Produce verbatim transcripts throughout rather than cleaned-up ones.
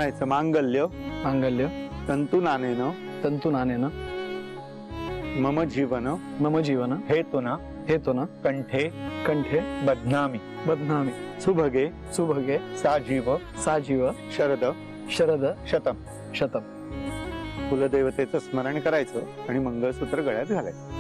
म्हणायचं मांगल्य मांगल्य तंतु नानेन तंतु नानेन मम जीवन मम जीवन हेतुना हेतुना कंठे कंठे बध्नामि बध्नामि सुभगे सुभगे साजीव साजीव शरद शरद शतम शतम। कुलदेवतेचं स्मरण करायचं आणि मंगळसूत्र गळ्यात घालायचं।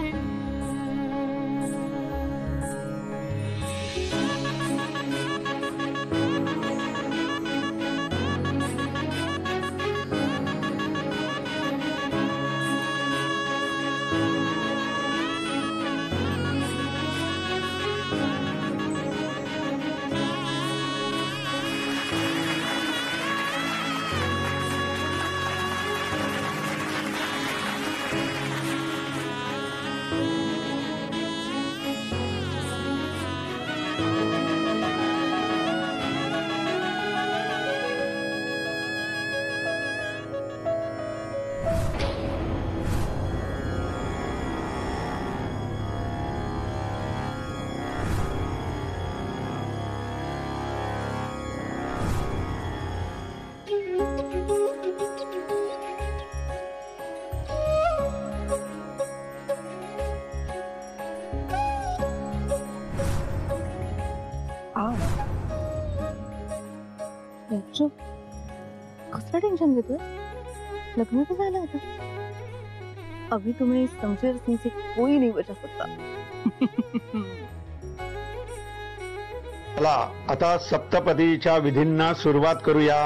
कसलं टेन्शन घेतोय? लग्न तर झालं आता। अभी तुम्हें इस शमशेर सिंह से कोई नहीं बचा सकता। चला आता सप्तपदीच्या विधींना सुरुवात करूया।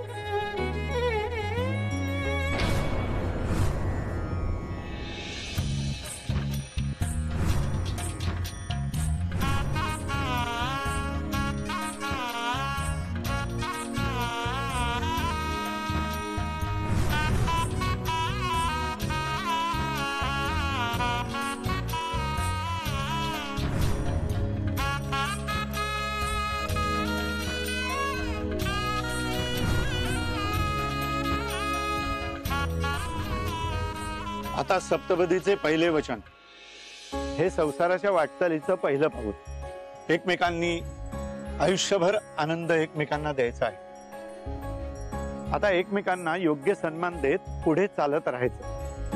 आता सप्तपदीचे पहिले वचन हे संसाराच्या वाटचालीचं पहिलं पाऊल। एकमेकांनी आयुष्यभर आनंद एकमेकांना द्यायचा आहे। आता एकमेकांना योग्य सन्मान देत पुढे चालत राहायचं।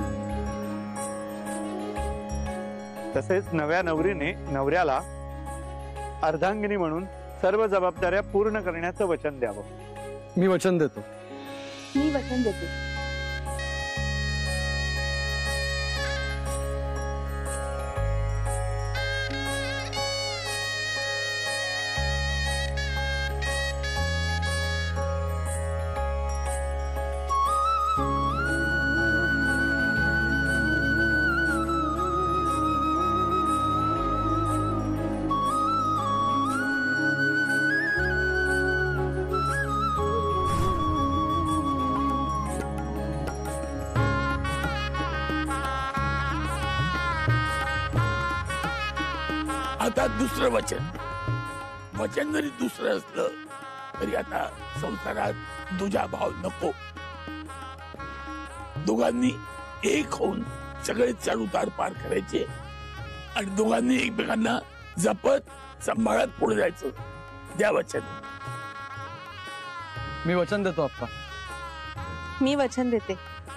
तसेच नव्या नवरीने नवऱ्याला अर्धांगिनी म्हणून सर्व जबाबदाऱ्या पूर्ण करण्याचं वचन द्यावं। मी वचन देतो। मी वचन देते। आता दुसरं वचन वचन जरी दुसरं असलं तरी आता संसारात दुजा भाव नको। दोघांनी एक होऊन सगळे चढ उतार पार करायचे आणि दोघांनी एकमेकांना जपत सांभाळत पुढे जायचं। द्या वचन। मी वचन देतो अप्पा। मी वचन देते।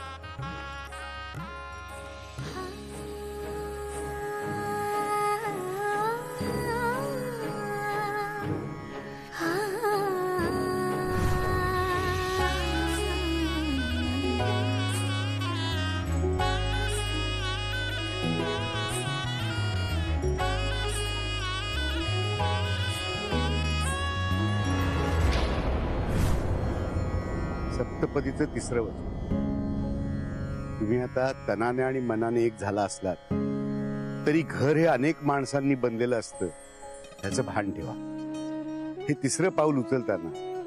सप्तपदीचं तिसरं वचन। तुम्ही आता तनाने आणि मनाने एक झाला असलात तरी घर हे अनेक माणसांनी बनलेलं असतं, त्याचं भान ठेवा। हे तिसरं पाऊल उचलताना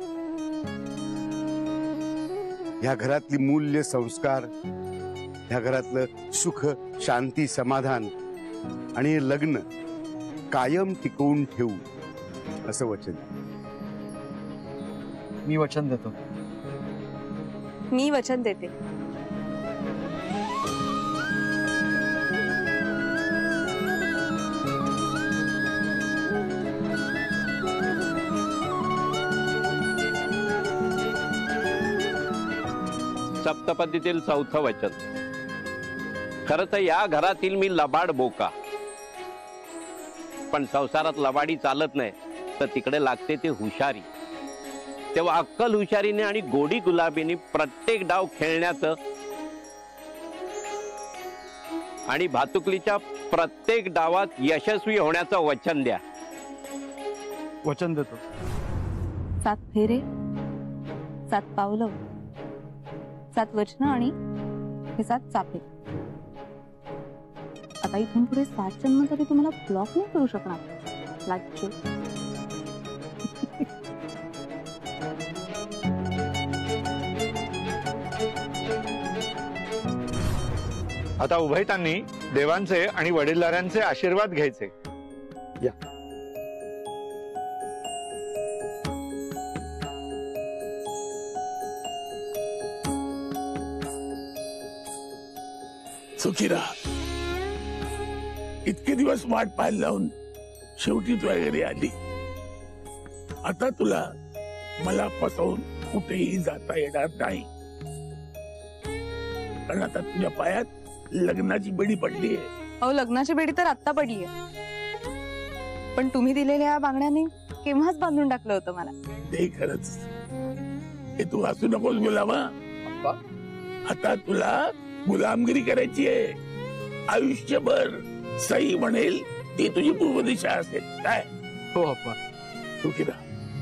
या घरातली मूल्य संस्कार, या घरातलं सुख शांती समाधान आणि हे लग्न कायम टिकवून ठेवू असं वचन। मी वचन देतो। मी वचन देते। सप्तपदीतील चौथं वचन. खरं तर या घरातील मी लबाड बोका, पण संसारात लबाडी चालत नाही, तर तिकडे लागते ते हुशारी. तेव्हा अक्कल हुशारीने आणि गोडी गुलाबीने प्रत्येक डाव खेळण्याचं आणि भातुकलीच्या प्रत्येक डावात यशस्वी होण्याचं वचन द्या. वचन देतो. सात फेरे, सात पावलं, सात वचन आणि हे सात चाफे. आता इथून पुढे सात जन्म तरी तुम्हाला ब्लॉक नाही करू शकणार. लाजचो. आता उभयतांनी देवांचे आणि वडीलधाऱ्यांचे आशीर्वाद घ्यायचे. या. सुखी राहा. इतके दिवस वाट पाहायला लावून शेवटी तू घरी आली. आता तुला मला फसवून कुठेही जाता येणार नाही, कारण आता तुझ्या पायात लग्नाची बेडी पडली आहे. अहो, लग्नाची बेडी तर आत्ता पडली आहे, पण तुम्ही दिलेल्या या बांगड्याने केव्हाच बांधून टाकलं होतं मला. ते खरंच. हे तू हसू नकोस गुलामा. आता तुला गुलामगिरी करायची आहे आयुष्यभर. सई म्हणेल ती तुझी पूर्व दिशा असेल. काय? हो अप्पा. सुखी राहा.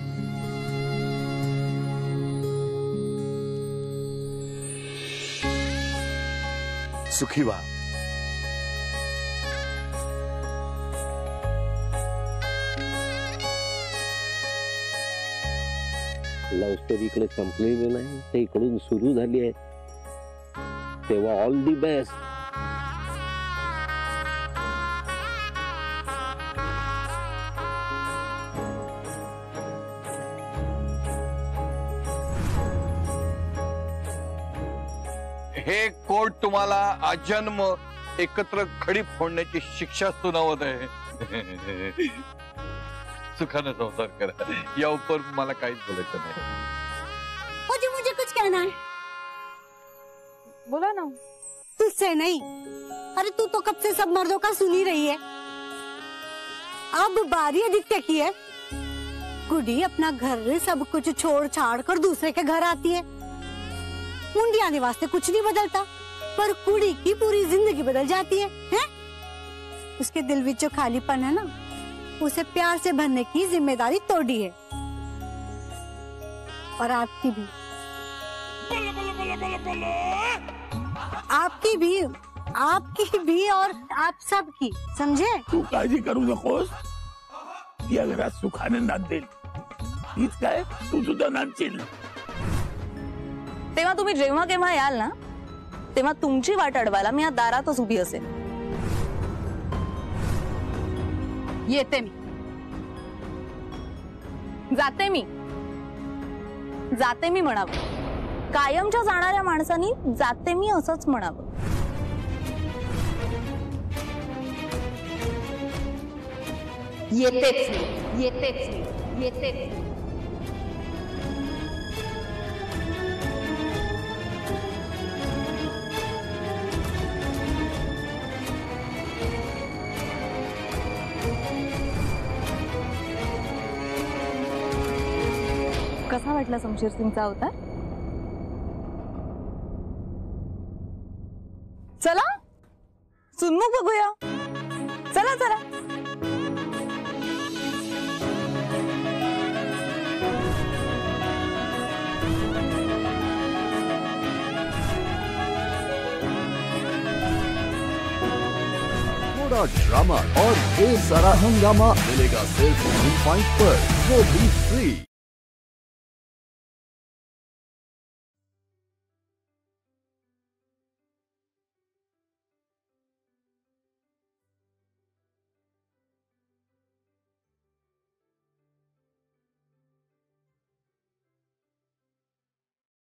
सुखी व्हा. लव्ह स्टोरी इकडे संपलेली नाही, ते इकडून सुरू झाली आहे. तेव्हा ऑल दी बेस्ट. हे कोर्ट तुम्हाला आजन्म एकत्र खडी फोडण्याची शिक्षा सुनावत आहे. सुखाने संसार करा. या उपर मला काहीच बोलायचं नाही. मुझे मुझे कुछ कहना है. बोला ना. तुझसे नहीं. अरे तू तो कब से सब मर्दों का सुन ही रही है. अब बारी आदित्य की है. गुडी अपना घर सब कुछ छोड़ छाड़ कर दूसरे के घर आती है. मुंडी आने वास्ते कुछ नहीं बदलता, पर कुड़ी की पूरी जिंदगी बदल जाती है, हैं? उसके दिल में जो खालीपन है ना, उसे प्यार से भरने की जिम्मेदारी तोड़ी है. और आपकी भी. आपकी भी, आपकी भी और आप सब की. समझे? तू काळजी करू नकोस. या घरात सुखाने नांदेल. हीच काय तू सुद्धा नांदशील. तेव्हा तुम्ही जेव्हा केव्हा याल ना, तेव्हा तुमची वाट अडवायला मी या दारातच उभी असेल. येते मी. जाते मी. जाते मी म्हणावं. कायमच्या जाणाऱ्या माणसानी जाते मी असंच म्हणावं. येतेच मी. येतेच मी. येतेच मी. कसा वाटला शमशेर सिंगचा अवतार? चला सुनमुख बघूया. चला चला. थोड़ा ड्रामा और ये सारा हंगामा मिलेगा सिर्फ वन पॉइंट पर, वो भी फ्री.